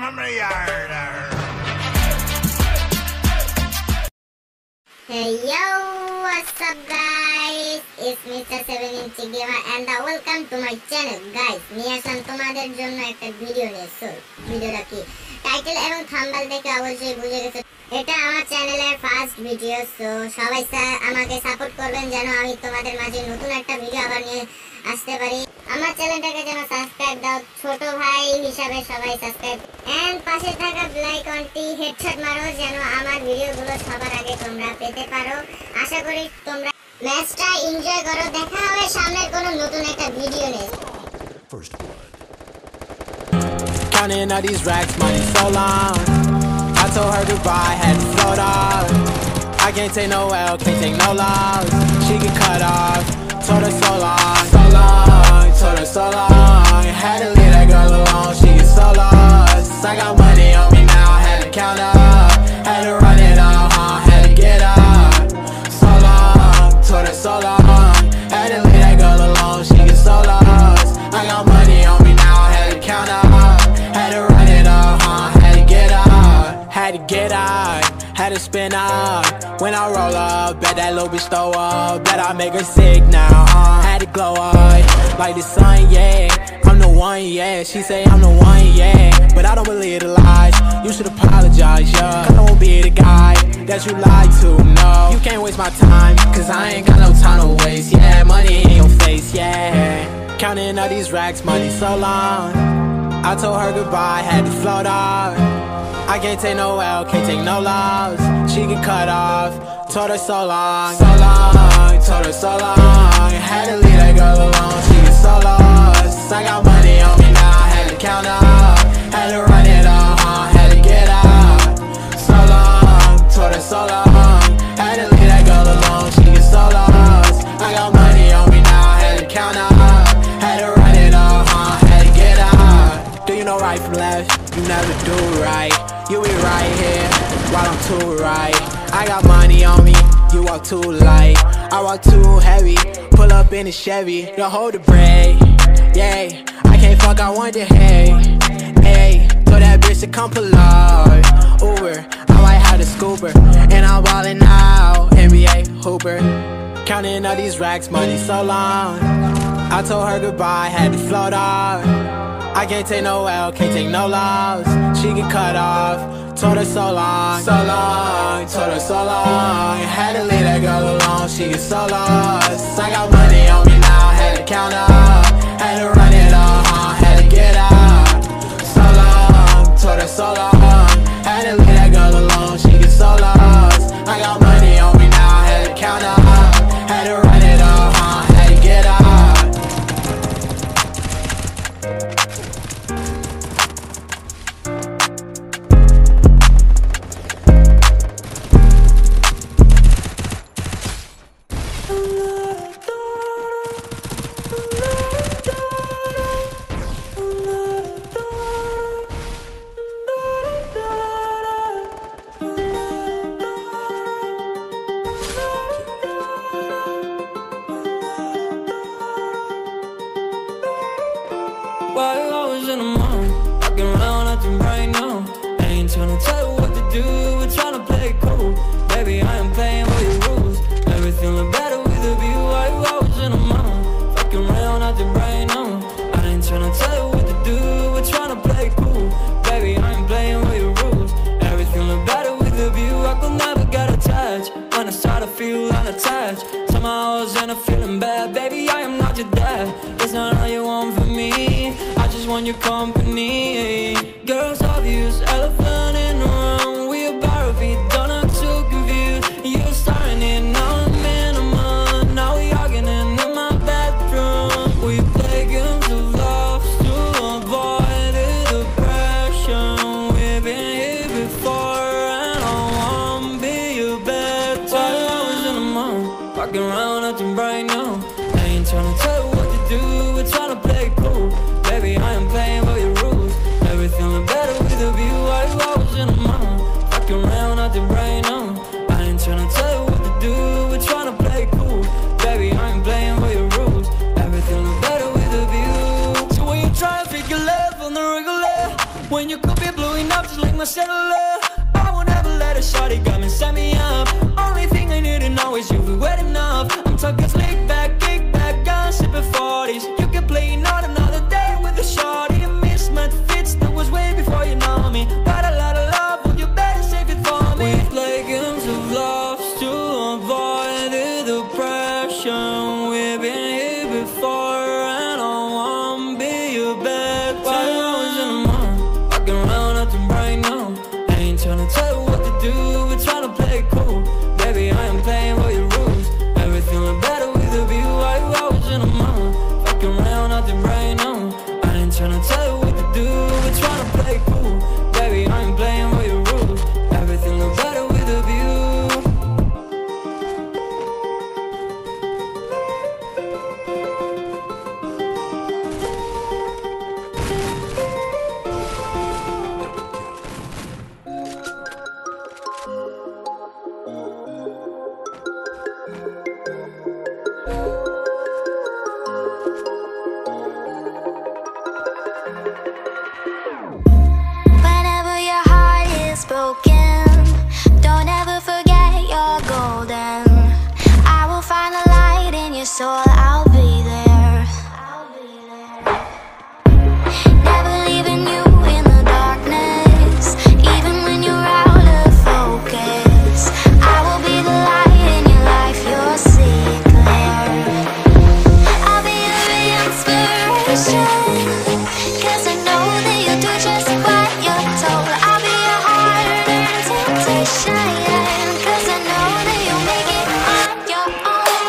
from the yard. Hey yo, what's up guys? It's Mr. 7-inch Gamer and welcome to my channel guys. নিয়ে আসলাম তোমাদের জন্য একটা video নিয়ে। So ভিডিওটা কি টাইটেল এবং থাম্বনেল দেখে অবশ্যই বুঝে গেছো এটা আমার চ্যানেলের ফার্স্ট ভিডিও। সো সবাই আমাকে সাপোর্ট করবেন যেন আমি তোমাদের মাঝে নতুন একটা ভিডিও আবার নিয়ে আসতে পারি। আমার চ্যানেলটাকে যেন সাবস্ক্রাইব দাও, ছোট ভাই হিসাবে সবাই সাবস্ক্রাইব এন্ড পাশে থাকা বেল আইকনটি হেডশট মারো যেন আমার ভিডিওগুলো সবার আগে তোমরা পেতে পারো। আশা করি তোমরা ম্যাচটা এনজয় করো। দেখা হবে সামনের কোনো নতুন একটা ভিডিও নিয়ে। Counting all these racks, money so long. I told her goodbye, had to float off. I can't take no L, can't take no loss. She get cut off, told her so long, so long, told her so long. Had to leave that girl alone, she get so lost. I got money on me now, had to count up, had to run it all, had to get up. So long, told her so long. Had to leave that girl alone, she get so lost. I got money on me now, had to count up. Had to run it up, had to get out. Had to get out, had to spin up. When I roll up, bet that little bitch throw up. Bet I make her sick now, had to glow up like the sun, yeah. I'm the one, yeah. She say I'm the one, yeah. But I don't believe the lies. You should apologize, yeah. I don't be the guy that you lied to, no. You can't waste my time, cause I ain't got no time to waste, yeah. Money in your face, yeah. Counting all these racks, money so long. I told her goodbye, had to float off. I can't take no L, can't take no loss. She get cut off, told her so long, so long, told her so long. Had to leave that girl alone, she get so lost. I got money on me now, had to count up, had to run it all, had to get out. So long, told her so long. Had to leave that girl alone, she get so lost. I got money on me now, had to count up, had to run it all, had to get out. Do you know right from left? You never do right. You be right here while I'm too right. I got money on me, you walk too light. I walk too heavy, pull up in a Chevy. Don't hold the brake, yeah. I can't fuck, I want the hay. Hey, told that bitch to come pull up. Uber, I might have the scooper. And I'm ballin' out, NBA Hooper. Counting all these racks, money so long. I told her goodbye, had to float off. I can't take no L, can't take no loss. She get cut off, told her so long, so long, told her so long. Had to leave that girl alone, she get so lost. I got money on me now, had to count up, had to run it all, had to get out. So long, told her so long. Had to leave that girl alone, she get so lost. I got money on me now, had to count up, had to run it all, had to get out. While I was in the mall, walking around acting right now. I ain't tryna tell you what to do, we're tryna play it cool. Baby, I am playing by your rules. Everything look better with a view. While I was in the mall, walking around acting right now. I ain't tryna tell you what to do, we're tryna play it cool. Baby, I am playing by your rules. Everything look better with a view. I could never get attached. When I start to feel unattached, somehow I was in a feeling bad. Baby, I am not your dad. It's not all you want from me. I just want your company. Girls obvious, elephant in the room. We about to be done, I'm too confused. You're starting it, now I'm in a month. Now we arguing in my bedroom. We play games of love to avoid the depression. We've been here before and I wanna be your bed. While I was in the mall, walking around acting right now. I ain't tryna tell you what to do, we're tryna play it cool. Baby, I am playing by your rules. Everything look better with a view. While I was in the mall, walking around acting right now. I ain't tryna tell you what to do, we're tryna play it cool. Baby, I am playing by your rules. Everything look better with a view. So when you try to figure love on the regular, when you could be blue just like my cellular. I won't ever let a shawty come and set me up. Only thing I need to know is you feel wet enough. I'm talking slick back, kick back, gun sipping 40s. You can play not another day with a shawty. A mismatch fits that was way before you know me. Got a lot of love, well you better save it for me. We play games of love to avoid the depression. We've been here before and I won't be your bed. 10 hours in the morning, walking around acting right now. I ain't tryna tell you what to do, we're tryna play it cool. Baby, I am playing by your rules. Everything look better with a view. 5 hours in the morning, walking around acting right now. I ain't tryna tell you what to do, we're tryna play it cool. Baby, I am playing by your rules. Everything look better with a view. Whenever your heart is broken, don't ever forget you're golden. I will find the light in your soul, I'll be there. Never leaving you in the darkness, even when you're out of focus. I will be the light in your life, you'll see it clear. I'll be your inspiration, 'cause I know that you'll do just what you're told. I'll be your heart and temptation, 'cause I know that you'll make it on your own.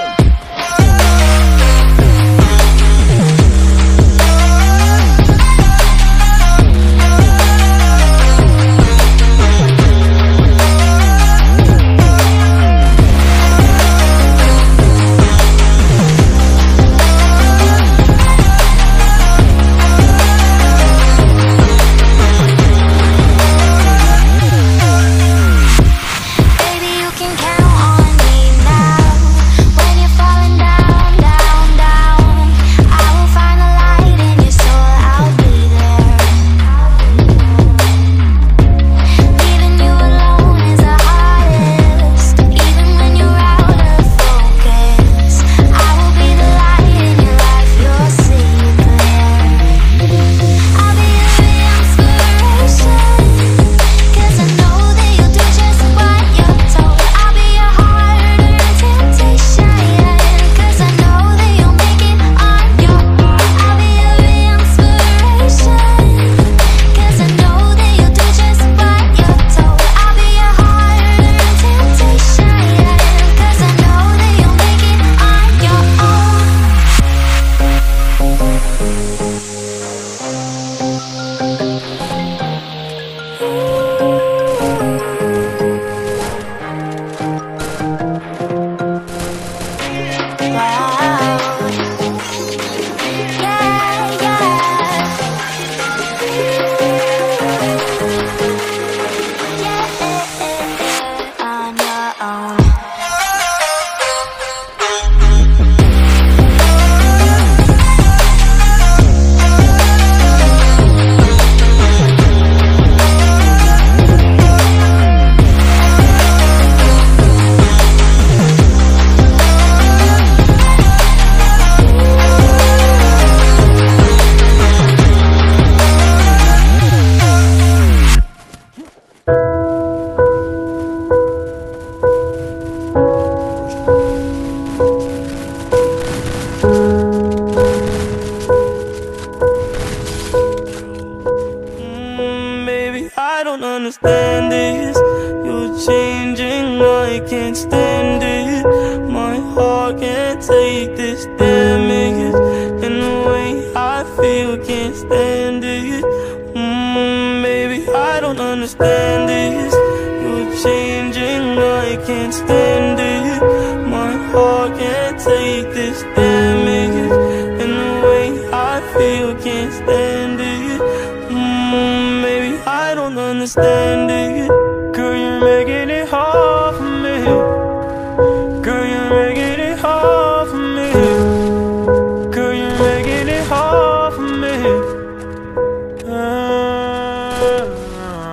Baby, you can count on me now. When you're falling down, down, down, I will find the light in your soul, I'll be there. Leaving you alone is the hardest, even when you're out of focus. I will be the light in your life, you'll see it clear. I'll be your inspiration, 'cause I know that you'll do just what you're told. I'll be your heart and temptation, 'cause I know that you'll make it on your own. I'll be your inspiration, 'cause I know that you'll do just what you're told. I'll be your heart and temptation, 'cause I know that you'll make it on your own. Wow. Yeah, yeah. On your own. Baby, I don't understand this. You're changing, I can't stand it. My heart can't take this damage, and the way I feel can't stand it. Baby, I don't understand this. You're changing, I can't stand it. My heart can't take this damage, and the way I feel can't stand it. Maybe I don't understand it. Girl, you're making it hard for me. Girl, you're making it hard for me. Girl, you're making it hard for me.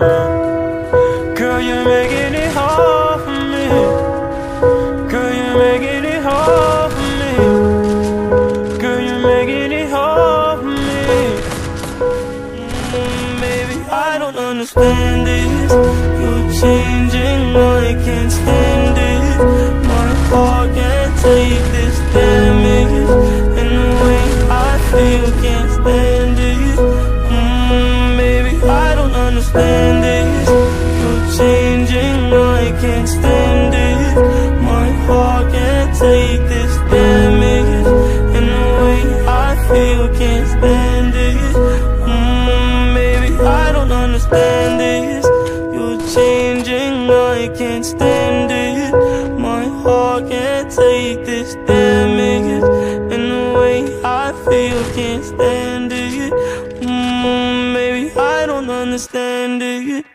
understand this. You're changing, I can't stand it. My heart can't take this damage, and the way I feel can't stand it. Baby, I don't understand this. You're changing, I can't stand it. My heart can't take this damage, and the way I feel can't stand it. Baby, I don't understand this. You're changing, I can't stand it. My heart can't take this damage, and the way I feel can't stand it. Baby, I don't understand it.